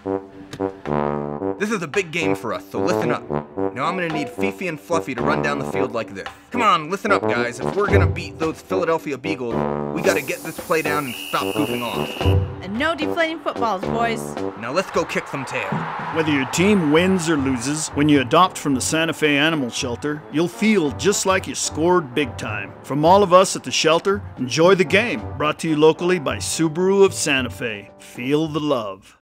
This is a big game for us, so listen up. Now I'm gonna need Fifi and Fluffy to run down the field like this. Come on, listen up, guys. If we're gonna beat those Philadelphia Beagles, we gotta get this play down and stop goofing off. And no deflating footballs, boys. Now let's go kick some tail. Whether your team wins or loses, when you adopt from the Santa Fe Animal Shelter, you'll feel just like you scored big time. From all of us at the shelter, enjoy the game. Brought to you locally by Subaru of Santa Fe. Feel the love.